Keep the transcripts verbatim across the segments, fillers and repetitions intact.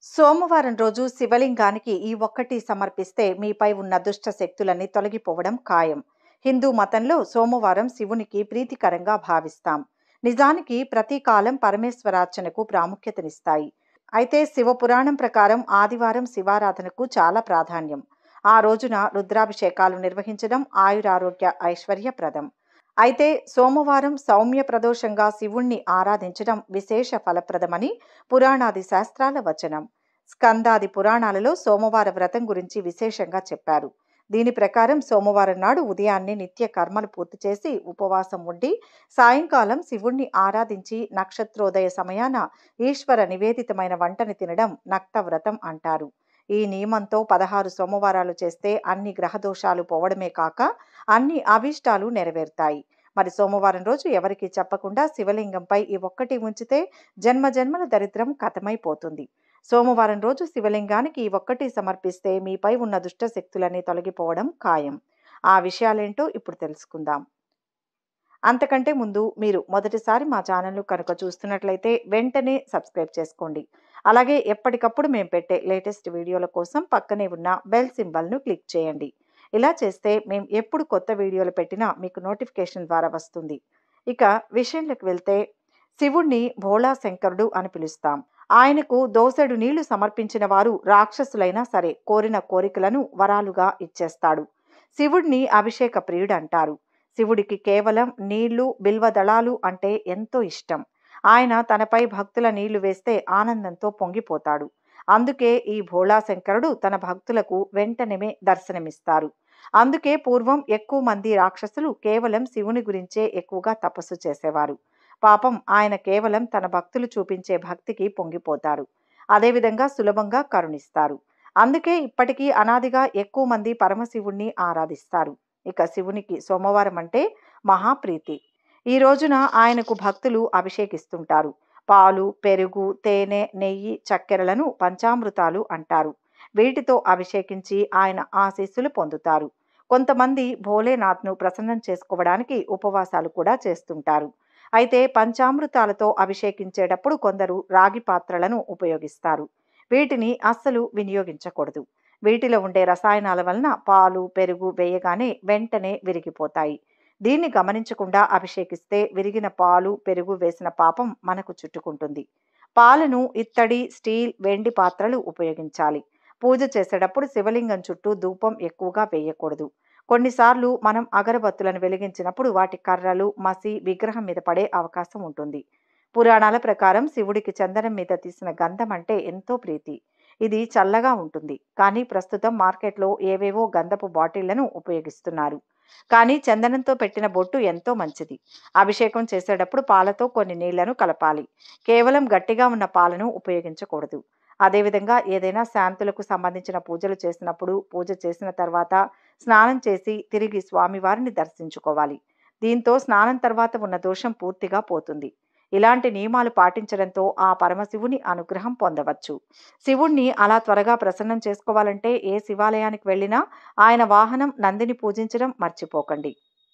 సోమవారం రోజు శివలింగానికి ఈ ఒక్కటి సమర్పిస్తే మీపై ఉన్న దుష్ట శక్తులన్నీ తొలగిపోవడం ఖాయం. హిందూ మతంలో సోమవారం శివునికి ప్రీతికరంగా భావిస్తాం. నిజానికి ప్రతి కాలం పరమేశ్వరార్చనకు ప్రాముఖ్యతనిస్తాయి. అయితే శివపురాణం ప్రకారం ఆదివారం శివారాధనకు చాలా ప్రాధాన్యం. ఆ రోజున రుద్రాభిషేకాలు నిర్వహించడం ఆయురారోగ్య ఐశ్వర్యప్రదం. అయితే సోమవారం సౌమ్య ప్రదోషంగా శివుణ్ణి ఆరాధించడం విశేష ఫలప్రదమని పురాణాది శాస్త్రాల వచనం. స్కందాది పురాణాలలో సోమవార వ్రతం గురించి విశేషంగా చెప్పారు. దీని ప్రకారం సోమవారం నాడు ఉదయాన్నే నిత్య కర్మలు పూర్తి చేసి ఉపవాసం ఉండి సాయంకాలం శివుణ్ణి ఆరాధించి నక్షత్రోదయ సమయాన ఈశ్వర నివేదితమైన వంటని తినడం నక్త వ్రతం అంటారు. ఈ నియమంతో పదహారు సోమవారాలు చేస్తే అన్ని గ్రహదోషాలు పోవడమే కాక అన్ని అభీష్టాలు నెరవేరుతాయి. మరి సోమవారం రోజు ఎవరికి చెప్పకుండా శివలింగంపై ఈ ఒక్కటి ఉంచితే జన్మ జన్మల దరిద్రం కథమైపోతుంది. సోమవారం రోజు శివలింగానికి ఈ ఒక్కటి సమర్పిస్తే మీపై ఉన్న దుష్ట శక్తులన్నీ తొలగిపోవడం ఖాయం. ఆ విషయాలేంటో ఇప్పుడు తెలుసుకుందాం. అంతకంటే ముందు మీరు మొదటిసారి మా ఛానల్ను కనుక చూస్తున్నట్లయితే వెంటనే సబ్స్క్రైబ్ చేసుకోండి. అలాగే ఎప్పటికప్పుడు మేము పెట్టే లేటెస్ట్ వీడియోల కోసం పక్కనే ఉన్న బెల్ సింబల్ను క్లిక్ చేయండి. ఇలా చేస్తే మేము ఎప్పుడు కొత్త వీడియోలు పెట్టినా మీకు నోటిఫికేషన్ ద్వారా వస్తుంది. ఇక విషయంలోకి వెళ్తే శివుణ్ణి భోళా శంకరుడు అని పిలుస్తాం. ఆయనకు దోసెడు నీళ్లు సమర్పించిన వారు రాక్షసులైనా సరే కోరిన కోరికలను వరాలుగా ఇచ్చేస్తాడు. శివుడిని అభిషేక ప్రియుడు అంటారు. శివుడికి కేవలం నీళ్లు బిల్వదళాలు అంటే ఎంతో ఇష్టం. ఆయన తనపై భక్తుల నీళ్లు వేస్తే ఆనందంతో పొంగిపోతాడు. అందుకే ఈ భోళా శంకరుడు తన భక్తులకు వెంటనే దర్శనమిస్తారు. అందుకే పూర్వం ఎక్కువ మంది రాక్షసులు కేవలం శివుని గురించే ఎక్కువగా తపస్సు చేసేవారు. పాపం ఆయన కేవలం తన భక్తులు చూపించే భక్తికి పొంగిపోతారు. అదేవిధంగా సులభంగా కరుణిస్తారు. అందుకే ఇప్పటికీ అనాదిగా ఎక్కువ మంది పరమశివుణ్ణి ఆరాధిస్తారు. ఇక శివునికి సోమవారం అంటే మహాప్రీతి. ఈ రోజున ఆయనకు భక్తులు అభిషేకిస్తుంటారు. పాలు, పెరుగు, తేనె, నెయ్యి, చక్కెరలను పంచామృతాలు అంటారు. వీటితో అభిషేకించి ఆయన ఆశీస్సులు పొందుతారు. కొంతమంది భోలేనాథ్ను ప్రసన్నం చేసుకోవడానికి ఉపవాసాలు కూడా చేస్తుంటారు. అయితే పంచామృతాలతో అభిషేకించేటప్పుడు కొందరు రాగి పాత్రలను ఉపయోగిస్తారు. వీటిని అస్సలు వినియోగించకూడదు. వీటిలో ఉండే రసాయనాల వలన పాలు, పెరుగు వేయగానే వెంటనే విరిగిపోతాయి. దీన్ని గమనించకుండా అభిషేకిస్తే విరిగిన పాలు, పెరుగు వేసిన పాపం మనకు చుట్టుకుంటుంది. పాలను ఇత్తడి, స్టీల్, వెండి పాత్రలు ఉపయోగించాలి. పూజ చేసేటప్పుడు శివలింగం చుట్టూ ధూపం ఎక్కువగా వేయకూడదు. కొన్నిసార్లు మనం అగరబత్తులను వెలిగించినప్పుడు వాటి కర్రలు, మసి విగ్రహం మీద పడే అవకాశం ఉంటుంది. పురాణాల ప్రకారం శివుడికి చందనం మీద తీసిన గంధం అంటే ఎంతో ప్రీతి. ఇది చల్లగా ఉంటుంది. కానీ ప్రస్తుతం మార్కెట్లో ఏవేవో గంధపు బాటిళ్లను ఉపయోగిస్తున్నారు. కానీ చందనంతో పెట్టిన బొట్టు ఎంతో మంచిది. అభిషేకం చేసేటప్పుడు పాలతో కొన్ని నీళ్లను కలపాలి. కేవలం గట్టిగా ఉన్న పాలను ఉపయోగించకూడదు. అదేవిధంగా ఏదైనా శాంతులకు సంబంధించిన పూజలు చేసినప్పుడు పూజ చేసిన తర్వాత స్నానం చేసి తిరిగి స్వామివారిని దర్శించుకోవాలి. దీంతో స్నానం తర్వాత ఉన్న దోషం పూర్తిగా పోతుంది. ఇలాంటి నియమాలు పాటించడంతో ఆ పరమశివుని అనుగ్రహం పొందవచ్చు. శివుణ్ణి అలా త్వరగా ప్రసన్నం చేసుకోవాలంటే ఏ శివాలయానికి వెళ్ళినా ఆయన వాహనం నందిని పూజించడం మర్చిపోకండి.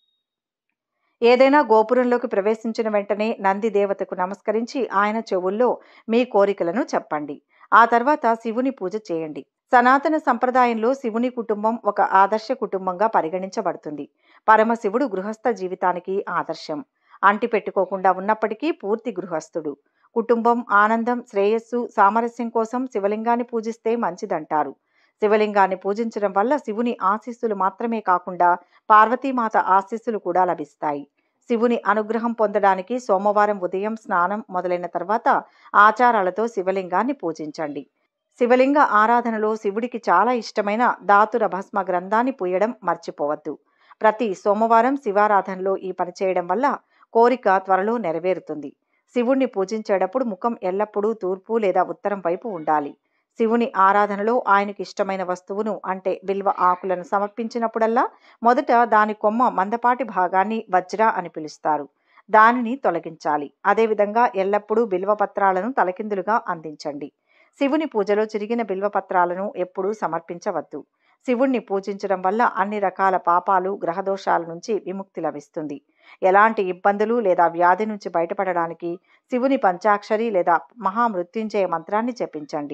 ఏదైనా గోపురంలోకి ప్రవేశించిన వెంటనే నంది దేవతకు నమస్కరించి ఆయన చెవుల్లో మీ కోరికలను చెప్పండి. ఆ తర్వాత శివుని పూజ చేయండి. సనాతన సంప్రదాయంలో శివుని కుటుంబం ఒక ఆదర్శ కుటుంబంగా పరిగణించబడుతుంది. పరమశివుడు గృహస్థ జీవితానికి ఆదర్శం. అంటి పెట్టుకోకుండా ఉన్నప్పటికీ పూర్తి గృహస్థుడు. కుటుంబం, ఆనందం, శ్రేయస్సు, సామరస్యం కోసం శివలింగాన్ని పూజిస్తే మంచిదంటారు. శివలింగాన్ని పూజించడం వల్ల శివుని ఆశీస్సులు మాత్రమే కాకుండా పార్వతీమాత ఆశీస్సులు కూడా లభిస్తాయి. శివుని అనుగ్రహం పొందడానికి సోమవారం ఉదయం స్నానం మొదలైన తర్వాత ఆచారాలతో శివలింగాన్ని పూజించండి. శివలింగ ఆరాధనలో శివుడికి చాలా ఇష్టమైన ధాతుర భస్మ గ్రంథాన్ని పూయడం మర్చిపోవద్దు. ప్రతి సోమవారం శివారాధనలో ఈ పని చేయడం వల్ల కోరిక త్వరలో నెరవేరుతుంది. శివుణ్ణి పూజించేటప్పుడు ముఖం ఎల్లప్పుడూ తూర్పు లేదా ఉత్తరం వైపు ఉండాలి. శివుని ఆరాధనలో ఆయనకి ఇష్టమైన వస్తువును అంటే బిల్వ ఆకులను సమర్పించినప్పుడల్లా మొదట దాని కొమ్మ మందపాటి భాగాన్ని వజ్ర అని పిలుస్తారు. దానిని తొలగించాలి. అదేవిధంగా ఎల్లప్పుడూ బిల్వపత్రాలను తలకిందులుగా అందించండి. శివుని పూజలో చిరిగిన బిల్వపత్రాలను ఎప్పుడూ సమర్పించవద్దు. శివుణ్ణి పూజించడం వల్ల అన్ని రకాల పాపాలు, గ్రహదోషాల నుంచి విముక్తి లభిస్తుంది. ఎలాంటి ఇబ్బందులు లేదా వ్యాధి నుంచి బయటపడడానికి శివుని పంచాక్షరి లేదా మహామృత్యుంజయ మంత్రాన్ని జపించండి.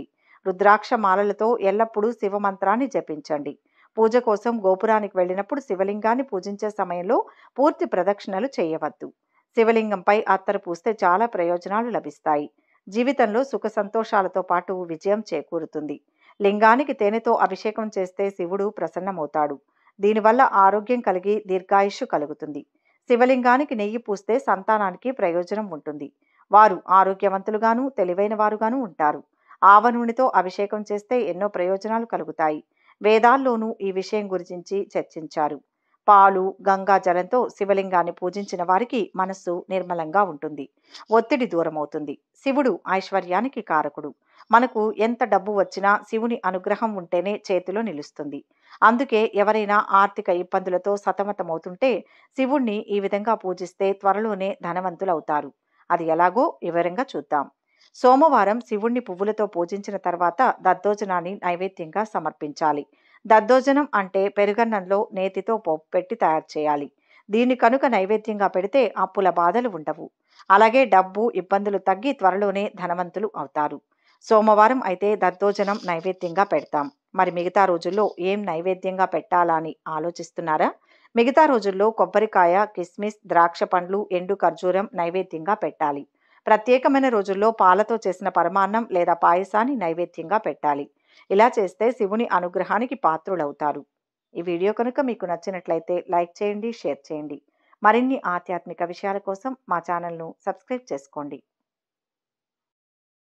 రుద్రాక్ష మాలలతో ఎల్లప్పుడూ శివమంత్రాన్ని జపించండి. పూజ కోసం గోపురానికి వెళ్ళినప్పుడు శివలింగాన్ని పూజించే సమయంలో పూర్తి ప్రదక్షిణలు చేయవద్దు. శివలింగంపై అత్తరు పూస్తే చాలా ప్రయోజనాలు లభిస్తాయి. జీవితంలో సుఖ సంతోషాలతో పాటు విజయం చేకూరుతుంది. లింగానికి తేనెతో అభిషేకం చేస్తే శివుడు ప్రసన్నమవుతాడు. దీనివల్ల ఆరోగ్యం కలిగి దీర్ఘాయుష్షు కలుగుతుంది. శివలింగానికి నెయ్యి పూస్తే సంతానానికి ప్రయోజనం ఉంటుంది. వారు ఆరోగ్యవంతులుగాను తెలివైన వారుగాను ఉంటారు. ఆవ నూనెతో అభిషేకం చేస్తే ఎన్నో ప్రయోజనాలు కలుగుతాయి. వేదాల్లోనూ ఈ విషయం గురించి చర్చించారు. పాలు గంగా జలంతో శివలింగాన్ని పూజించిన వారికి మనస్సు నిర్మలంగా ఉంటుంది. ఒత్తిడి దూరమవుతుంది. శివుడు ఐశ్వర్యానికి కారకుడు. మనకు ఎంత డబ్బు వచ్చినా శివుని అనుగ్రహం ఉంటేనే చేతిలో నిలుస్తుంది. అందుకే ఎవరైనా ఆర్థిక ఇబ్బందులతో సతమతమవుతుంటే శివుణ్ణి ఈ విధంగా పూజిస్తే త్వరలోనే ధనవంతులవుతారు. అది ఎలాగో వివరంగా చూద్దాం. సోమవారం శివుణ్ణి పువ్వులతో పూజించిన తర్వాత దద్దోజనాన్ని నైవేద్యంగా సమర్పించాలి. దద్దోజనం అంటే పెరుగన్నంలో నేతితో పోపు పెట్టి తయారు చేయాలి. దీన్ని కనుక నైవేద్యంగా పెడితే అప్పుల బాధలు ఉండవు. అలాగే డబ్బు ఇబ్బందులు తగ్గి త్వరలోనే ధనవంతులు అవుతారు. సోమవారం అయితే దద్దోజనం నైవేద్యంగా పెడతాం. మరి మిగతా రోజుల్లో ఏం నైవేద్యంగా పెట్టాలా అని ఆలోచిస్తున్నారా? మిగతా రోజుల్లో కొబ్బరికాయ, కిస్మిస్, ద్రాక్ష పండ్లు, ఎండు ఖర్జూరం నైవేద్యంగా పెట్టాలి. ప్రత్యేకమైన రోజుల్లో పాలతో చేసిన పరమాన్నం లేదా పాయసాన్ని నైవేద్యంగా పెట్టాలి. ఇలా చేస్తే శివుని అనుగ్రహానికి పాత్రులవుతారు. ఈ వీడియో కనుక మీకు నచ్చినట్లయితే లైక్ చేయండి, షేర్ చేయండి. మరిన్ని ఆధ్యాత్మిక విషయాల కోసం మా ఛానల్ను సబ్స్క్రైబ్ చేసుకోండి.